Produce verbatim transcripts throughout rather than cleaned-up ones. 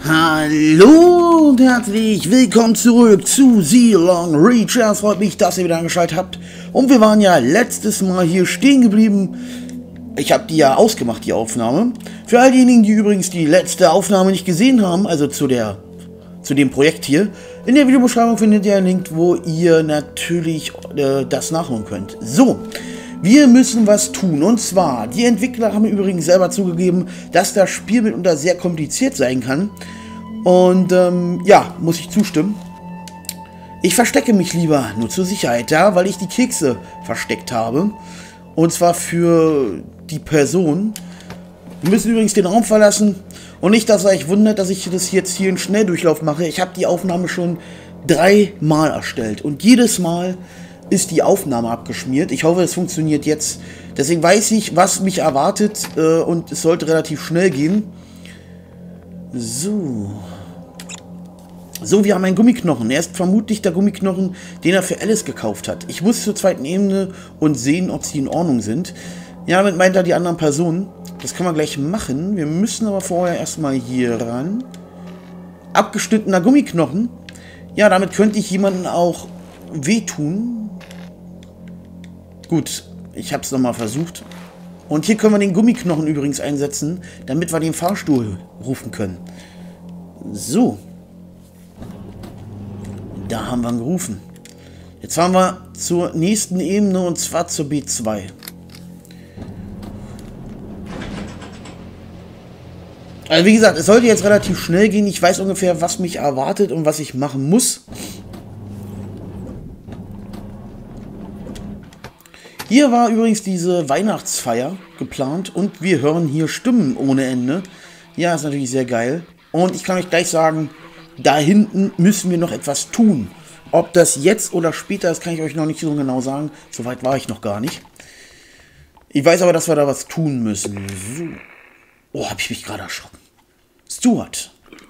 Hallo und herzlich willkommen zurück zu The Long Reach. Es freut mich, dass ihr wieder eingeschaltet habt. Und wir waren ja letztes Mal hier stehen geblieben. Ich habe die ja ausgemacht, die Aufnahme. Für all diejenigen, die übrigens die letzte Aufnahme nicht gesehen haben, also zu der zu dem Projekt hier, in der Videobeschreibung findet ihr einen Link, wo ihr natürlich äh, das nachholen könnt. So, wir müssen was tun. Und zwar, die Entwickler haben übrigens selber zugegeben, dass das Spiel mitunter sehr kompliziert sein kann. Und ähm, ja, muss ich zustimmen. Ich verstecke mich lieber nur zur Sicherheit, ja, weil ich die Kekse versteckt habe. Und zwar für die Person. Wir müssen übrigens den Raum verlassen. Und nicht, dass ihr euch wundert, dass ich das jetzt hier in Schnelldurchlauf mache. Ich habe die Aufnahme schon dreimal erstellt. Und jedes Mal ist die Aufnahme abgeschmiert. Ich hoffe, es funktioniert jetzt. Deswegen weiß ich, was mich erwartet. Äh, und es sollte relativ schnell gehen. So. So, wir haben einen Gummiknochen. Er ist vermutlich der Gummiknochen, den er für Alice gekauft hat. Ich muss zur zweiten Ebene und sehen, ob sie in Ordnung sind. Ja, damit meint er die anderen Personen. Das kann man gleich machen. Wir müssen aber vorher erstmal hier ran. Abgeschnittener Gummiknochen. Ja, damit könnte ich jemanden auch wehtun. Gut, ich habe es nochmal versucht. Und hier können wir den Gummiknochen übrigens einsetzen, damit wir den Fahrstuhl rufen können. So. Da haben wir ihn gerufen. Jetzt fahren wir zur nächsten Ebene, und zwar zur B zwei. Also wie gesagt, es sollte jetzt relativ schnell gehen. Ich weiß ungefähr, was mich erwartet und was ich machen muss. Hier war übrigens diese Weihnachtsfeier geplant und wir hören hier Stimmen ohne Ende. Ja, ist natürlich sehr geil. Und ich kann euch gleich sagen, da hinten müssen wir noch etwas tun. Ob das jetzt oder später ist, kann ich euch noch nicht so genau sagen. Soweit war ich noch gar nicht. Ich weiß aber, dass wir da was tun müssen. So. Oh, habe ich mich gerade erschrocken. Stuart.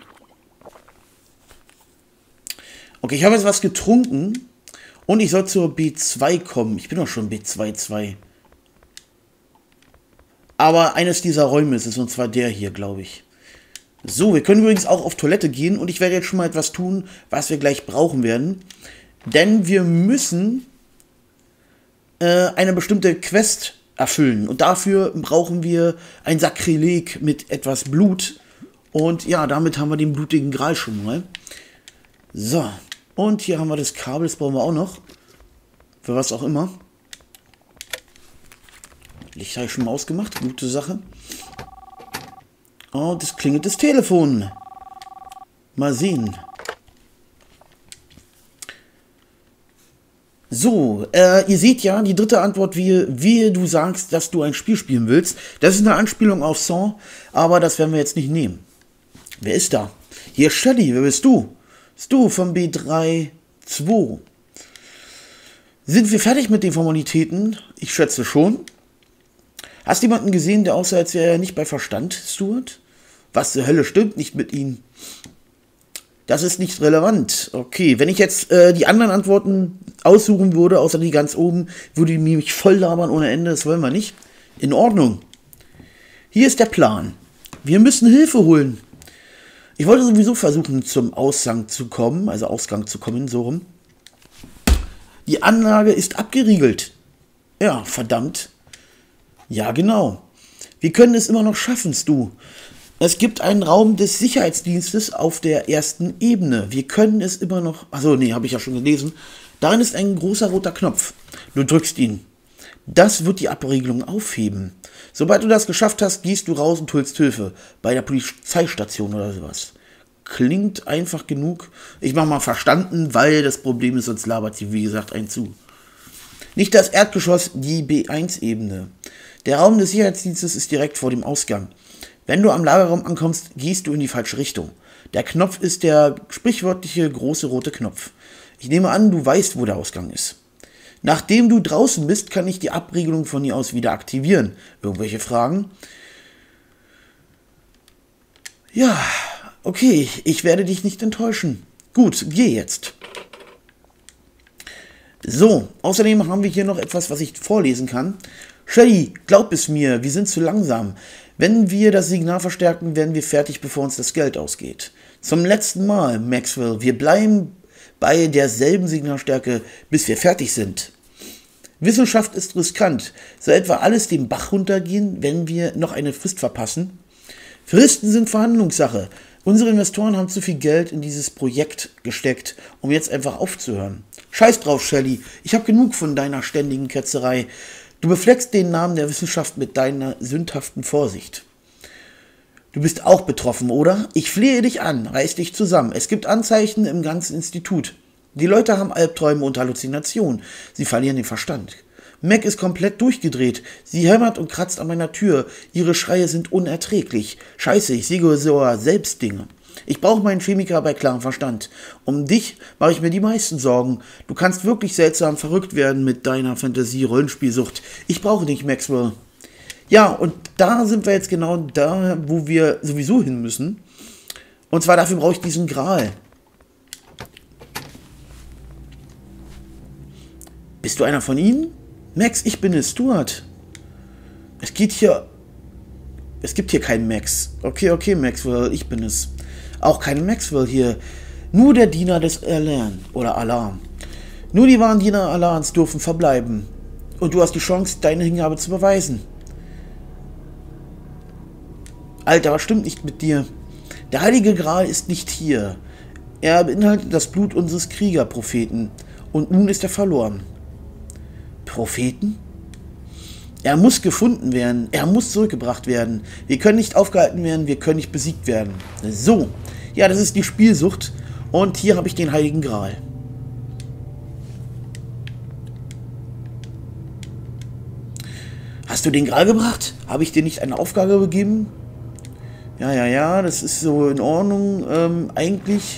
Okay, ich habe jetzt was getrunken. Und ich soll zur B zwei kommen. Ich bin doch schon B zwei Punkt zwei. Aber eines dieser Räume ist es, und zwar der hier, glaube ich. So, wir können übrigens auch auf Toilette gehen. Und ich werde jetzt schon mal etwas tun, was wir gleich brauchen werden. Denn wir müssen äh, eine bestimmte Quest erfüllen. Und dafür brauchen wir ein Sakrileg mit etwas Blut. Und ja, damit haben wir den blutigen Gral schon mal. So. Und hier haben wir das Kabel, das brauchen wir auch noch. Für was auch immer. Licht habe ich schon mal ausgemacht, gute Sache. Und es klingelt das Telefon. Mal sehen. So, äh, ihr seht ja, die dritte Antwort, wie, wie du sagst, dass du ein Spiel spielen willst. Das ist eine Anspielung auf Saw, aber das werden wir jetzt nicht nehmen. Wer ist da? Hier ist Shelly, wer bist du? Bist du von B drei Punkt zwei? Sind wir fertig mit den Formalitäten? Ich schätze schon. Hast du jemanden gesehen, der aussah, als wäre er nicht bei Verstand, Stuart? Was zur Hölle stimmt nicht mit ihm? Das ist nicht relevant. Okay, wenn ich jetzt äh, die anderen Antworten aussuchen würde, außer die ganz oben, würde die mich voll labern ohne Ende. Das wollen wir nicht. In Ordnung. Hier ist der Plan. Wir müssen Hilfe holen. Ich wollte sowieso versuchen, zum Ausgang zu kommen, also Ausgang zu kommen, so rum. Die Anlage ist abgeriegelt. Ja, verdammt. Ja, genau. Wir können es immer noch schaffen, Stu. Es gibt einen Raum des Sicherheitsdienstes auf der ersten Ebene. Wir können es immer noch... Achso, nee, habe ich ja schon gelesen. Darin ist ein großer roter Knopf. Du drückst ihn. Das wird die Abriegelung aufheben. Sobald du das geschafft hast, gehst du raus und holst Hilfe. Bei der Polizeistation oder sowas. Klingt einfach genug. Ich mache mal verstanden, weil das Problem ist, sonst labert sie, wie gesagt, einen zu. Nicht das Erdgeschoss, die B eins Ebene. Der Raum des Sicherheitsdienstes ist direkt vor dem Ausgang. Wenn du am Lagerraum ankommst, gehst du in die falsche Richtung. Der Knopf ist der sprichwörtliche große rote Knopf. Ich nehme an, du weißt, wo der Ausgang ist. Nachdem du draußen bist, kann ich die Abriegelung von hier aus wieder aktivieren. Irgendwelche Fragen? Ja, okay, ich werde dich nicht enttäuschen. Gut, geh jetzt. So, außerdem haben wir hier noch etwas, was ich vorlesen kann. Shelly, glaub es mir, wir sind zu langsam. Wenn wir das Signal verstärken, werden wir fertig, bevor uns das Geld ausgeht. Zum letzten Mal, Maxwell, wir bleiben bei derselben Signalstärke, bis wir fertig sind. Wissenschaft ist riskant. Soll etwa alles den Bach runtergehen, wenn wir noch eine Frist verpassen? Fristen sind Verhandlungssache. Unsere Investoren haben zu viel Geld in dieses Projekt gesteckt, um jetzt einfach aufzuhören. Scheiß drauf, Shelly. Ich habe genug von deiner ständigen Ketzerei. Du befleckst den Namen der Wissenschaft mit deiner sündhaften Vorsicht. Du bist auch betroffen, oder? Ich flehe dich an, reiß dich zusammen. Es gibt Anzeichen im ganzen Institut. Die Leute haben Albträume und Halluzinationen. Sie verlieren den Verstand. Mac ist komplett durchgedreht. Sie hämmert und kratzt an meiner Tür. Ihre Schreie sind unerträglich. Scheiße, ich sehe sogar selbst Dinge. Ich brauche meinen Chemiker bei klarem Verstand. Um dich mache ich mir die meisten Sorgen. Du kannst wirklich seltsam verrückt werden mit deiner Fantasie-Rollenspielsucht. Ich brauche dich, Maxwell. Ja, und da sind wir jetzt genau da, wo wir sowieso hin müssen. Und zwar dafür brauche ich diesen Gral. Bist du einer von ihnen? Max, ich bin es, Stuart. Es geht hier... Es gibt hier keinen Max. Okay, okay, Maxwell, ich bin es. Auch kein Maxwell hier. Nur der Diener des Alarm oder Alarm. Nur die wahren Diener Alarms dürfen verbleiben. Und du hast die Chance, deine Hingabe zu beweisen. Alter, was stimmt nicht mit dir? Der Heilige Gral ist nicht hier. Er beinhaltet das Blut unseres Kriegerpropheten. Und nun ist er verloren. Propheten? Er muss gefunden werden. Er muss zurückgebracht werden. Wir können nicht aufgehalten werden. Wir können nicht besiegt werden. So. Ja, das ist die Spielsucht. Und hier habe ich den Heiligen Gral. Hast du den Gral gebracht? Habe ich dir nicht eine Aufgabe gegeben? Ja, ja, ja. Das ist so in Ordnung. Ähm, eigentlich.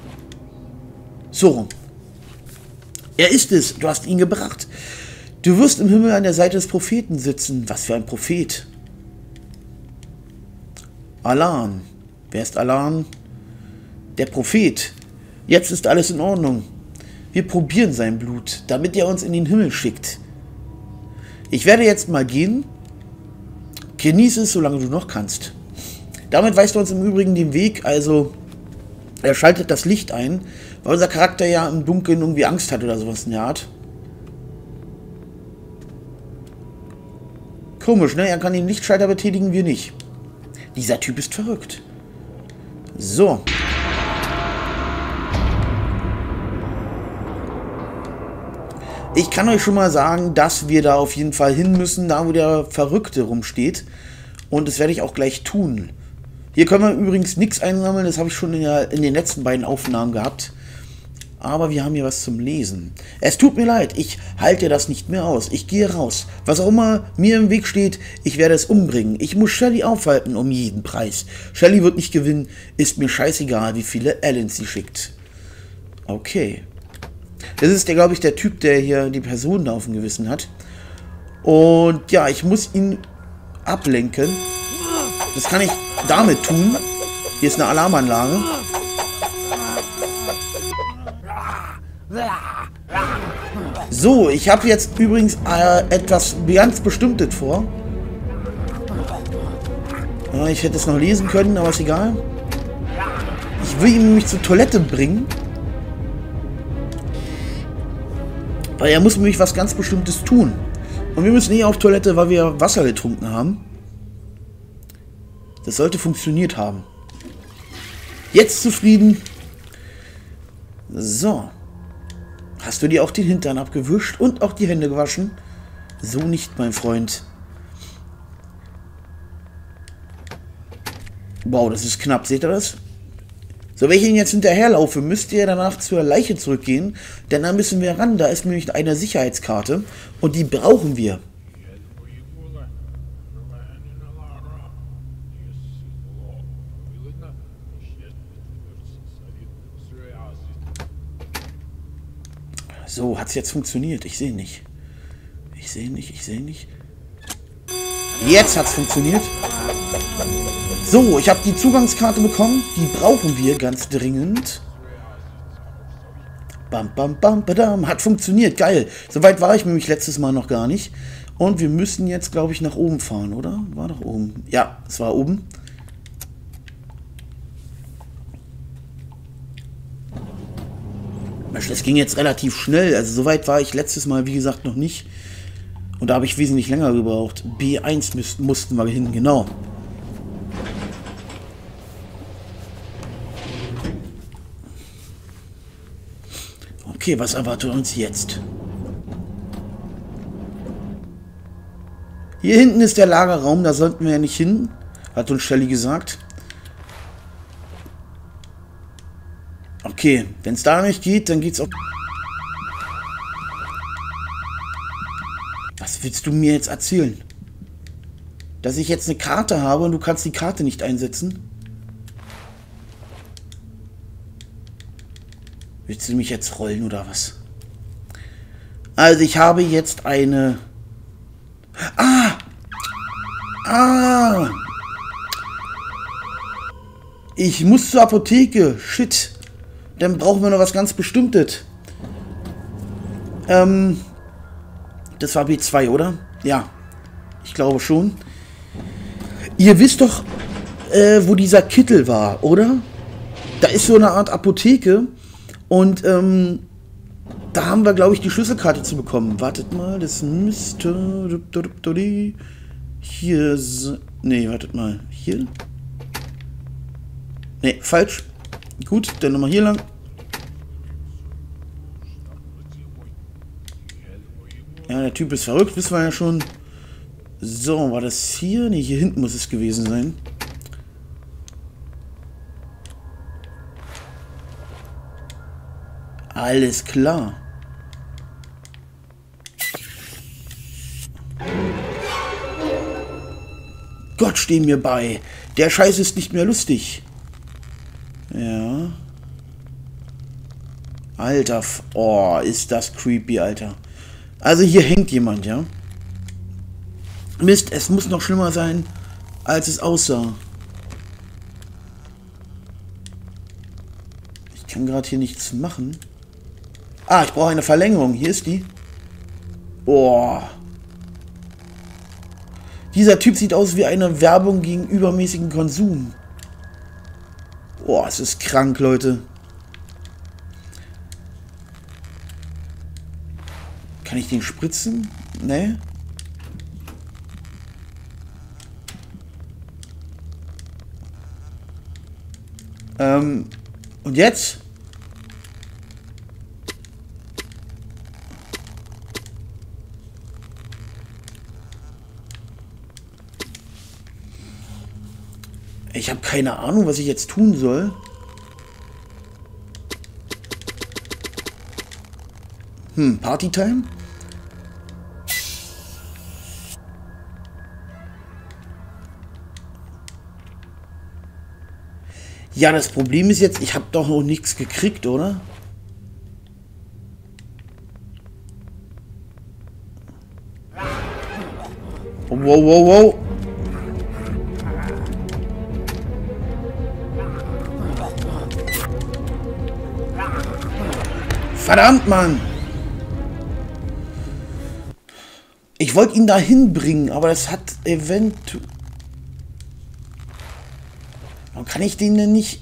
So. Er ist es. Du hast ihn gebracht. Du wirst im Himmel an der Seite des Propheten sitzen. Was für ein Prophet. Alan. Wer ist Alan? Der Prophet. Jetzt ist alles in Ordnung. Wir probieren sein Blut, damit er uns in den Himmel schickt. Ich werde jetzt mal gehen. Genieße es, solange du noch kannst. Damit weist er uns im Übrigen den Weg. Also, er schaltet das Licht ein, weil unser Charakter ja im Dunkeln irgendwie Angst hat oder sowas in der Art. Komisch, ne? Er kann den Lichtschalter betätigen, wir nicht. Dieser Typ ist verrückt. So. Ich kann euch schon mal sagen, dass wir da auf jeden Fall hin müssen, da wo der Verrückte rumsteht. Und das werde ich auch gleich tun. Hier können wir übrigens nichts einsammeln, das habe ich schon in, der, in den letzten beiden Aufnahmen gehabt. Aber wir haben hier was zum Lesen. Es tut mir leid, ich halte das nicht mehr aus. Ich gehe raus. Was auch immer mir im Weg steht, ich werde es umbringen. Ich muss Shelly aufhalten um jeden Preis. Shelly wird nicht gewinnen, ist mir scheißegal, wie viele Allens sie schickt. Okay. Das ist, der, glaube ich, der Typ, der hier die Person da auf dem Gewissen hat. Und ja, ich muss ihn ablenken. Das kann ich damit tun. Hier ist eine Alarmanlage. So, ich habe jetzt übrigens äh, etwas ganz Bestimmtes vor. Ja, ich hätte es noch lesen können, aber ist egal. Ich will ihn nämlich zur Toilette bringen. Weil er muss nämlich was ganz Bestimmtes tun. Und wir müssen eh auf Toilette, weil wir Wasser getrunken haben. Das sollte funktioniert haben. Jetzt zufrieden. So. Hast du dir auch den Hintern abgewischt und auch die Hände gewaschen? So nicht, mein Freund. Wow, das ist knapp. Seht ihr das? So, wenn ich Ihnen jetzt hinterherlaufe, müsst ihr danach zur Leiche zurückgehen, denn dann müssen wir ran. Da ist nämlich eine Sicherheitskarte und die brauchen wir. So, hat es jetzt funktioniert? Ich sehe nicht. Ich sehe nicht, ich sehe nicht. Jetzt hat es funktioniert. So, ich habe die Zugangskarte bekommen. Die brauchen wir ganz dringend. Bam, bam, bam, badam. Hat funktioniert, geil. Soweit war ich nämlich letztes Mal noch gar nicht. Und wir müssen jetzt, glaube ich, nach oben fahren, oder? War doch oben. Ja, es war oben. Das ging jetzt relativ schnell. Also soweit war ich letztes Mal, wie gesagt, noch nicht. Und da habe ich wesentlich länger gebraucht. B eins müssten, mussten wir hin, genau. Okay, was erwartet uns jetzt? Hier hinten ist der Lagerraum, da sollten wir ja nicht hin, hat uns Shelly gesagt. Okay, wenn es da nicht geht, dann geht's auch... Was willst du mir jetzt erzählen? Dass ich jetzt eine Karte habe und du kannst die Karte nicht einsetzen? Willst du mich jetzt rollen oder was? Also ich habe jetzt eine... Ah! Ah! Ich muss zur Apotheke. Shit. Dann brauchen wir noch was ganz Bestimmtes. Ähm... Das war B zwei, oder? Ja. Ich glaube schon. Ihr wisst doch, äh, wo dieser Kittel war, oder? Da ist so eine Art Apotheke. Und, ähm... da haben wir, glaube ich, die Schlüsselkarte zu bekommen. Wartet mal, das müsste... Hier... Nee, wartet mal. Hier? Nee, falsch. Gut, dann nochmal hier lang. Ja, der Typ ist verrückt, wissen wir ja schon. So, war das hier? Nee, hier hinten muss es gewesen sein. Alles klar. Gott, steh mir bei. Der Scheiß ist nicht mehr lustig. Ja. Alter, oh, ist das creepy, Alter. Also hier hängt jemand, ja. Mist, es muss noch schlimmer sein, als es aussah. Ich kann gerade hier nichts machen. Ah, ich brauche eine Verlängerung. Hier ist die. Boah. Dieser Typ sieht aus wie eine Werbung gegen übermäßigen Konsum. Boah, es ist krank, Leute. Kann ich den spritzen? Nee. Ähm, und jetzt? Ich habe keine Ahnung, was ich jetzt tun soll. Hm, Partytime? Ja, das Problem ist jetzt, ich habe doch noch nichts gekriegt, oder? Wow, wow, wow. Verdammt, Mann! Ich wollte ihn da hinbringen, aber das hat eventuell... Warum kann ich den denn nicht...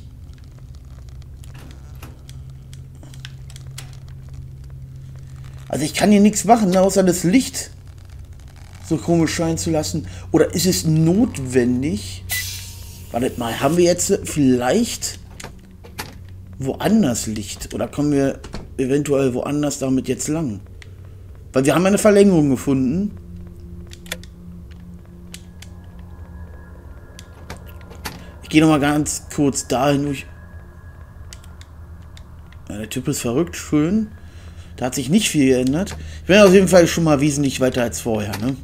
Also ich kann hier nichts machen, ne, außer das Licht so komisch scheinen zu lassen. Oder ist es notwendig... Wartet mal, haben wir jetzt vielleicht woanders Licht? Oder kommen wir eventuell woanders damit jetzt lang? Weil wir haben eine Verlängerung gefunden. Ich gehe nochmal ganz kurz dahin, wo ich... Ja, der Typ ist verrückt, schön. Da hat sich nicht viel geändert. Ich bin auf jeden Fall schon mal wesentlich weiter als vorher, ne?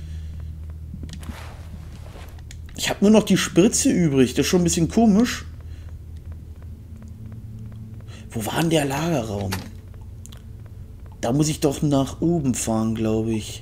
Ich habe nur noch die Spritze übrig. Das ist schon ein bisschen komisch. Wo war denn der Lagerraum? Da muss ich doch nach oben fahren, glaube ich.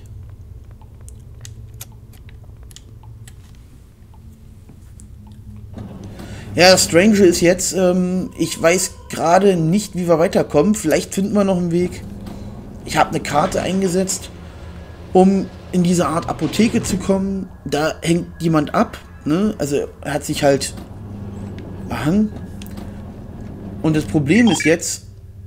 Ja, das Strange ist jetzt, ähm, ich weiß gerade nicht, wie wir weiterkommen. Vielleicht finden wir noch einen Weg. Ich habe eine Karte eingesetzt, um in diese Art Apotheke zu kommen. Da hängt jemand ab, ne? Also er hat sich halt behangen. Und das Problem ist jetzt,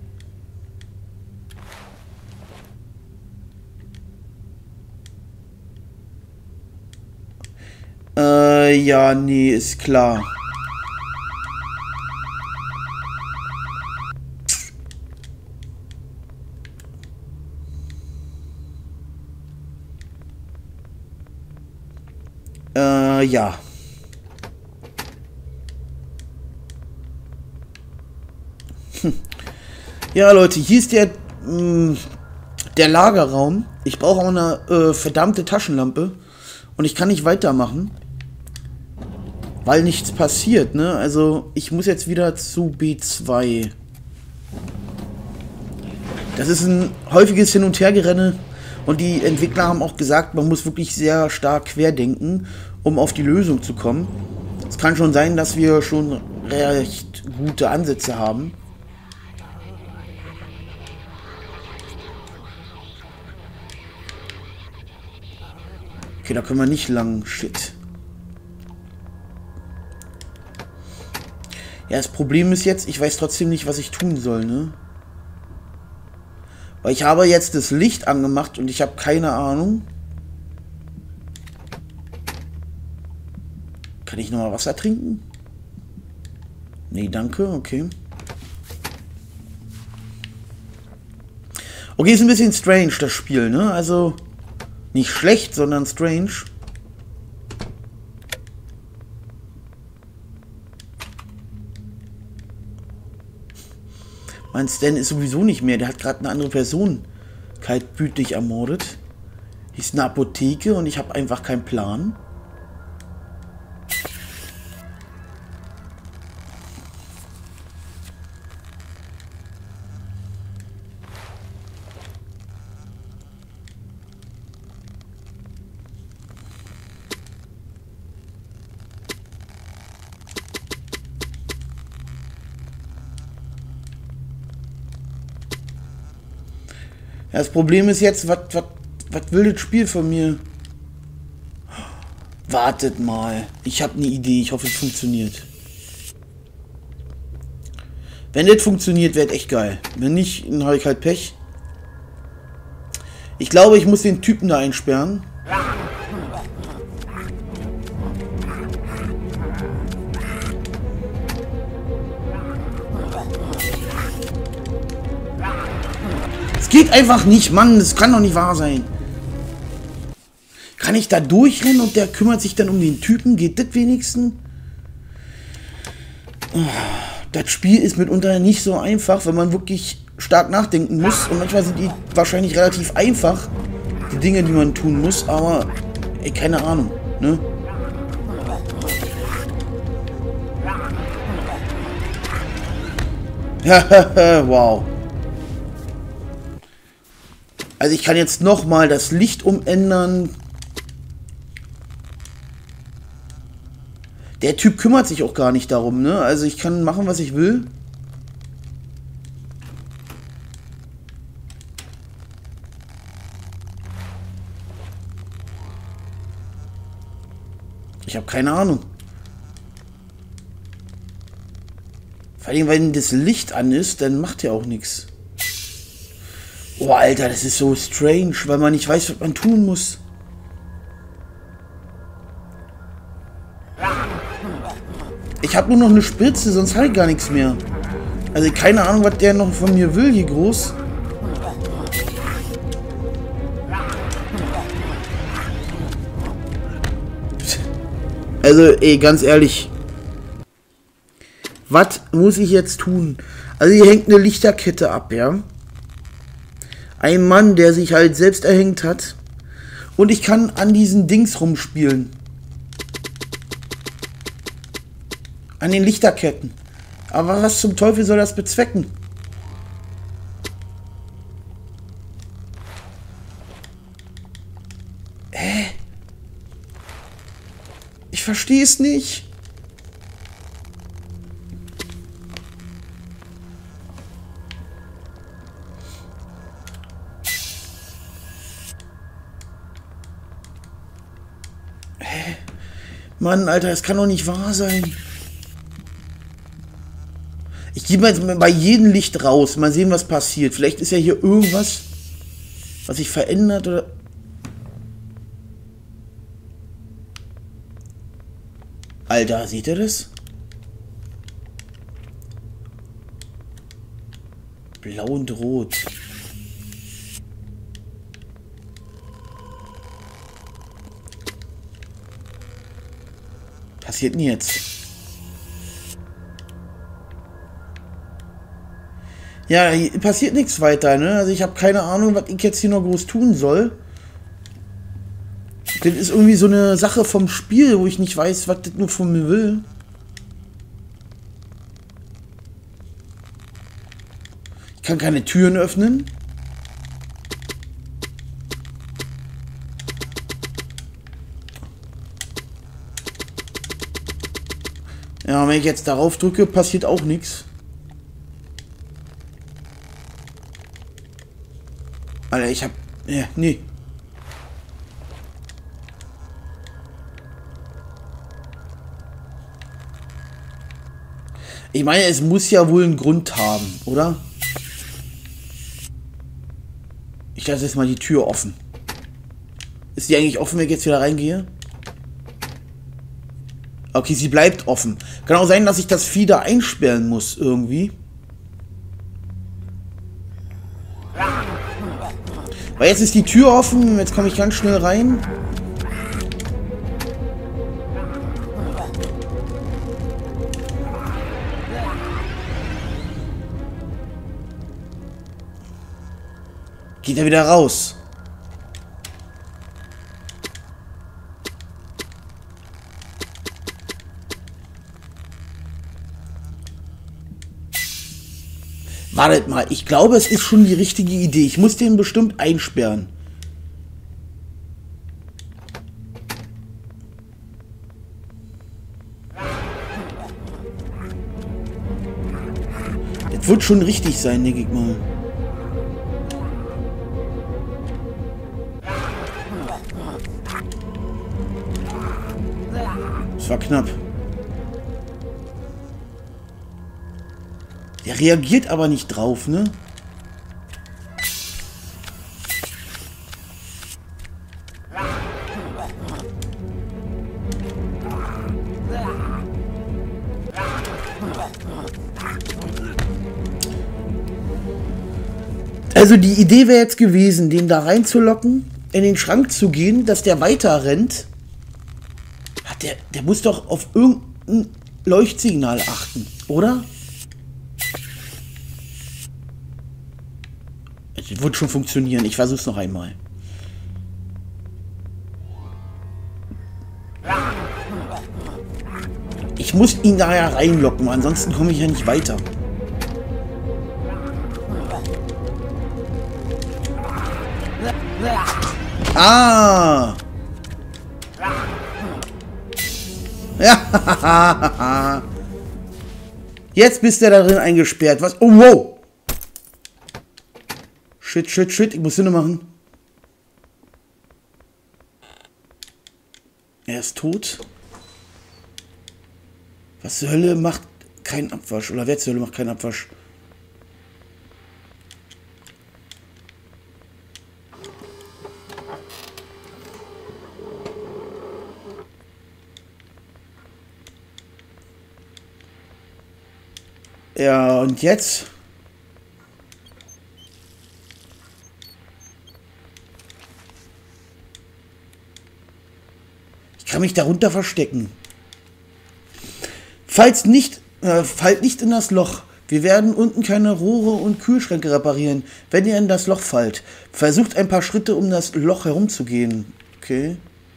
äh, ja, nee, ist klar. Äh, ja. Hm. Ja, Leute, hier ist der, mh, der Lagerraum. Ich brauche auch eine äh, verdammte Taschenlampe. Und ich kann nicht weitermachen. Weil nichts passiert, ne? Also, ich muss jetzt wieder zu B zwei. Das ist ein häufiges Hin- und Hergerenne. Und die Entwickler haben auch gesagt, man muss wirklich sehr stark querdenken, um auf die Lösung zu kommen. Es kann schon sein, dass wir schon recht gute Ansätze haben. Okay, da können wir nicht lang. Shit. Ja, das Problem ist jetzt, ich weiß trotzdem nicht, was ich tun soll, ne? Weil ich habe jetzt das Licht angemacht und ich habe keine Ahnung. Kann ich nochmal Wasser trinken? Nee, danke, okay. Okay, ist ein bisschen strange, das Spiel, ne? Also, nicht schlecht, sondern strange. Mein Stan ist sowieso nicht mehr. Der hat gerade eine andere Person kaltblütig ermordet. Hier ist eine Apotheke und ich habe einfach keinen Plan. Ja, das Problem ist jetzt, was will das Spiel von mir? Wartet mal. Ich habe eine Idee. Ich hoffe, es funktioniert. Wenn das funktioniert, wäre echt geil. Wenn nicht, dann habe ich halt Pech. Ich glaube, ich muss den Typen da einsperren. Geht einfach nicht, Mann. Das kann doch nicht wahr sein. Kann ich da durchrennen und der kümmert sich dann um den Typen? Geht das wenigstens? Oh, das Spiel ist mitunter nicht so einfach, wenn man wirklich stark nachdenken muss. Und manchmal sind die wahrscheinlich relativ einfach, die Dinge, die man tun muss. Aber, ey, keine Ahnung, ne? Wow. Also ich kann jetzt nochmal das Licht umändern. Der Typ kümmert sich auch gar nicht darum, ne? Also ich kann machen, was ich will. Ich habe keine Ahnung. Vor allem, wenn das Licht an ist, dann macht er auch nichts. Oh, Alter, das ist so strange, weil man nicht weiß, was man tun muss. Ich habe nur noch eine Spritze, sonst habe ich gar nichts mehr. Also keine Ahnung, was der noch von mir will, hier groß. Also, ey, ganz ehrlich. Was muss ich jetzt tun? Also hier hängt eine Lichterkette ab, ja. Ein Mann, der sich halt selbst erhängt hat. Und ich kann an diesen Dings rumspielen. An den Lichterketten. Aber was zum Teufel soll das bezwecken? Hä? Ich verstehe es nicht. Mann, Alter, das kann doch nicht wahr sein. Ich gehe mal jetzt bei jedem Licht raus. Mal sehen, was passiert. Vielleicht ist ja hier irgendwas, was sich verändert oder... Alter, seht ihr das? Blau und rot. Passiert denn jetzt? Ja, hier passiert nichts weiter, ne? Also ich habe keine Ahnung, was ich jetzt hier noch groß tun soll. Das ist irgendwie so eine Sache vom Spiel, wo ich nicht weiß, was das nur von mir will. Ich kann keine Türen öffnen. Ja, wenn ich jetzt darauf drücke, passiert auch nichts. Alter, ich hab... Ja, nee. Ich meine, es muss ja wohl einen Grund haben, oder? Ich lasse jetzt mal die Tür offen. Ist die eigentlich offen, wenn ich jetzt wieder reingehe? Okay, sie bleibt offen. Kann auch sein, dass ich das Vieh da einsperren muss, irgendwie. Weil jetzt ist die Tür offen, jetzt komme ich ganz schnell rein. Geht er wieder raus. Wartet mal, ich glaube, es ist schon die richtige Idee. Ich muss den bestimmt einsperren. Das wird schon richtig sein, denke ich mal. Das war knapp. Der reagiert aber nicht drauf, ne? Also die Idee wäre jetzt gewesen, den da reinzulocken, in den Schrank zu gehen, dass der weiter rennt. Der, der muss doch auf irgendein Leuchtsignal achten, oder? Das wird schon funktionieren. Ich versuche es noch einmal. Ich muss ihn da ja reinlocken, ansonsten komme ich ja nicht weiter. Ah! Ja! Jetzt bist du da drin eingesperrt. Was? Oh, wow! Shit, shit, shit. Ich muss Sinne machen. Er ist tot. Was zur Hölle macht keinen Abwasch? Oder wer zur Hölle macht keinen Abwasch? Ja, und jetzt? Ich kann mich darunter verstecken. Falls nicht, äh, fallt nicht in das Loch. Wir werden unten keine Rohre und Kühlschränke reparieren, wenn ihr in das Loch fallt. Versucht ein paar Schritte, um das Loch herumzugehen. Okay.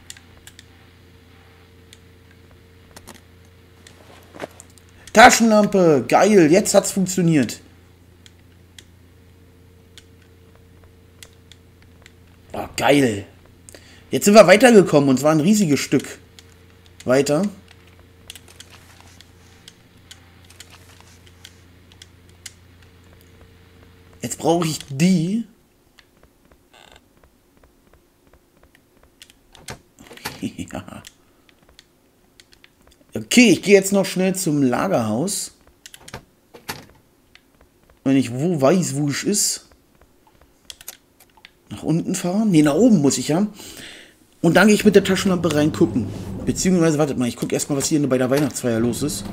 Taschenlampe, geil, jetzt hat's funktioniert. Oh, geil. Jetzt sind wir weitergekommen und zwar ein riesiges Stück weiter. Jetzt brauche ich die. Ja. Okay, ich gehe jetzt noch schnell zum Lagerhaus. Wenn ich wo weiß, wo es ist. Nach unten fahren? Ne, nach oben muss ich ja. Und dann gehe ich mit der Taschenlampe reingucken. Beziehungsweise, wartet mal, ich gucke erstmal, was hier bei der Weihnachtsfeier los ist.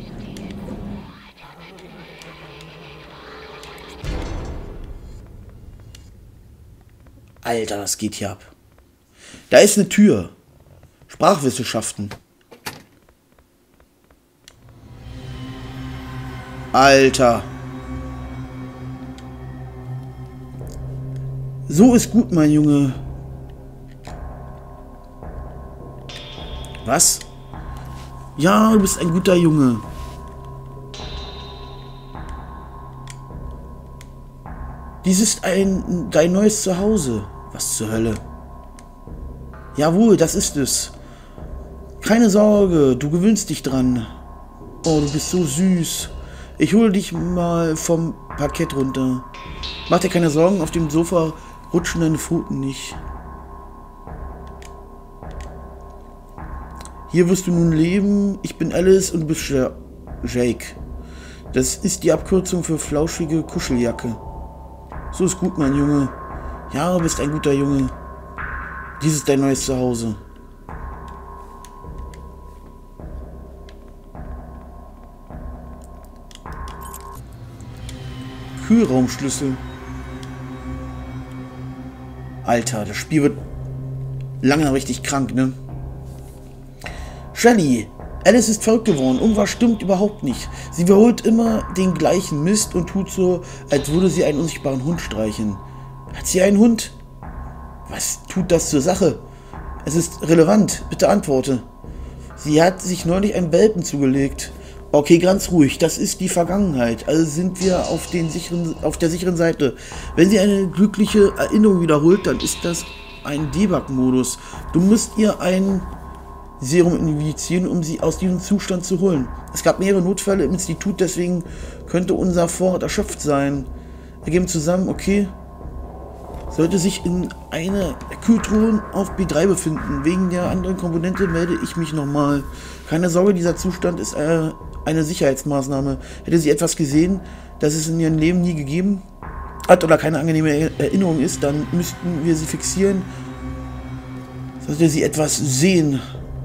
Alter, was geht hier ab? Da ist eine Tür. Sprachwissenschaften. Alter. So ist gut, mein Junge. Was? Ja, du bist ein guter Junge. Dies ist ein dein neues Zuhause. Was zur Hölle? Jawohl, das ist es. Keine Sorge, du gewöhnst dich dran. Oh, du bist so süß. Ich hole dich mal vom Parkett runter. Mach dir keine Sorgen, auf dem Sofa rutschen deine Pfoten nicht. Hier wirst du nun leben. Ich bin Alice und du bist Jake. Das ist die Abkürzung für flauschige Kuscheljacke. So ist gut, mein Junge. Ja, du bist ein guter Junge. Dies ist dein neues Zuhause. Kühlraumschlüssel. Alter, das Spiel wird lange richtig krank, ne? Shelly, Alice ist verrückt geworden. Irgendwas stimmt überhaupt nicht. Sie wiederholt immer den gleichen Mist und tut so, als würde sie einen unsichtbaren Hund streicheln. Hat sie einen Hund? Was tut das zur Sache? Es ist relevant. Bitte antworte. Sie hat sich neulich einen Welpen zugelegt. Okay, ganz ruhig. Das ist die Vergangenheit. Also sind wir auf, den sicheren, auf der sicheren Seite. Wenn sie eine glückliche Erinnerung wiederholt, dann ist das ein Debug-Modus. Du musst ihr ein Serum injizieren, um sie aus diesem Zustand zu holen. Es gab mehrere Notfälle im Institut, deswegen könnte unser Vorrat erschöpft sein. Wir geben zusammen, okay. Sollte sich in einer Kühltruhe auf B drei befinden. Wegen der anderen Komponente melde ich mich nochmal. Keine Sorge, dieser Zustand ist äh, eine Sicherheitsmaßnahme. Hätte sie etwas gesehen, das es in ihrem Leben nie gegeben hat oder keine angenehme Erinnerung ist, dann müssten wir sie fixieren. Sollte sie etwas sehen.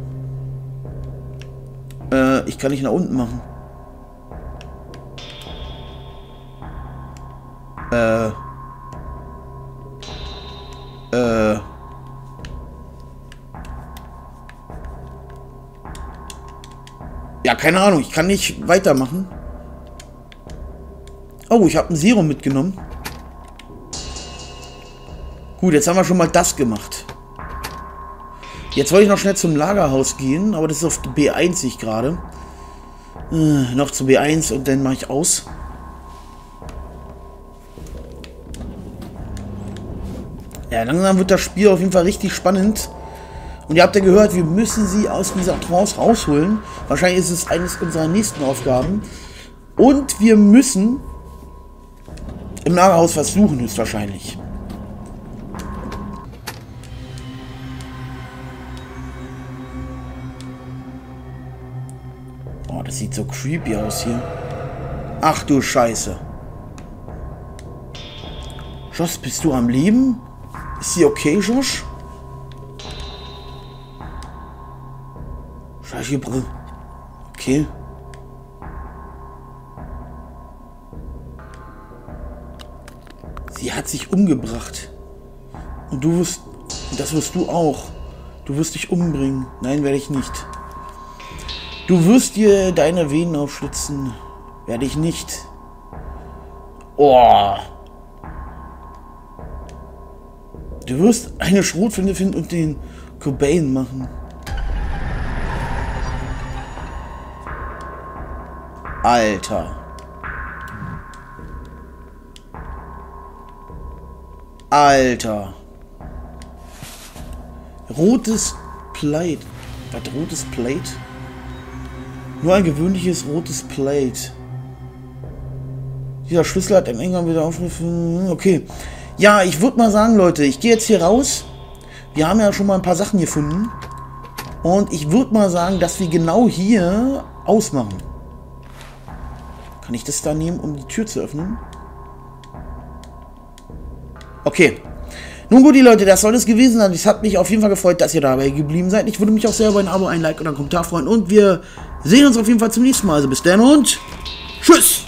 Äh, ich kann nicht nach unten machen. Äh. Äh. Ja, keine Ahnung. Ich kann nicht weitermachen. Oh, ich habe ein Serum mitgenommen. Gut, jetzt haben wir schon mal das gemacht. Jetzt wollte ich noch schnell zum Lagerhaus gehen, aber das ist auf B eins ich gerade. Äh, noch zu B eins und dann mache ich aus. Ja, langsam wird das Spiel auf jeden Fall richtig spannend. Und ihr habt ja gehört, wir müssen sie aus dieser Trance rausholen. Wahrscheinlich ist es eines unserer nächsten Aufgaben. Und wir müssen im Lagerhaus was suchen, höchstwahrscheinlich. Oh, das sieht so creepy aus hier. Ach du Scheiße. Josh, bist du am Leben? Ist sie okay, Josh? Scheiße, okay. Sie hat sich umgebracht. Und du wirst... Das wirst du auch. Du wirst dich umbringen. Nein, werde ich nicht. Du wirst dir deine Venen aufschlitzen. Werde ich nicht. Oh. Du wirst eine Schrotflinte finden und den Cobain machen. Alter. Alter. Rotes Plate. Was, rotes Plate? Nur ein gewöhnliches rotes Plate. Dieser Schlüssel hat einen Eingang wieder aufgerufen. Okay. Ja, ich würde mal sagen, Leute, ich gehe jetzt hier raus. Wir haben ja schon mal ein paar Sachen gefunden. Und ich würde mal sagen, dass wir genau hier ausmachen. Kann ich das da nehmen, um die Tür zu öffnen? Okay. Nun gut, die Leute, das soll es gewesen sein. Es hat mich auf jeden Fall gefreut, dass ihr dabei geblieben seid. Ich würde mich auch sehr über ein Abo, ein Like oder einen Kommentar freuen. Und wir sehen uns auf jeden Fall zum nächsten Mal. Also bis dann und tschüss!